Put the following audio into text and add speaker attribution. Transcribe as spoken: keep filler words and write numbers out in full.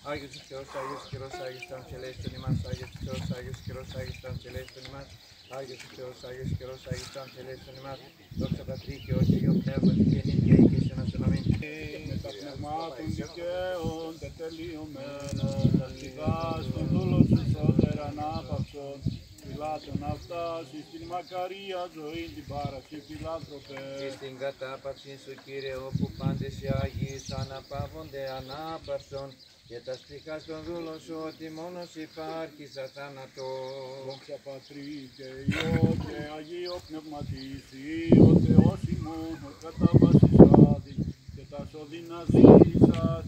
Speaker 1: Άγιος ο Θεός, Άγιος ο Καιρός, Άγιος ο Αμφιλέστον ημάς, Άγιος ο Θεός, Άγιος ο Καιρός, Άγιος ο Αμφιλέστον ημάς, Άγιος ο Θεός, Άγιος ο Καιρός, Άγιος ο Αμφιλέστον ημάς, δόξα Πατρί και Υιό και Υιό Πνεύματι και νυν και αεί και εις αιώνας αμήν.
Speaker 2: Με τα πνευμάτων δικαίων τετελειωμένων, ταυτιγάς των δούλων σου σώτερα ανάπαυσον, φυλάτων αυτάς, εις την μακαρία ζωή την πάραση φιλάνθρωπε.
Speaker 1: Και στην κατάπαυση σου Κύριε, όπου πάντες οι Άγιοι σου αναπαύονται ανάπαυσον, και τα στιχά των δούλων σου ότι μόνος υπάρχει σαν θάνατο.
Speaker 2: Δόξα Πατρί και Υιό και Αγίο Πνευματίσι, ο Θεός ημών, ο κατάβασης άδει, και τα σωδίνας δίνησας,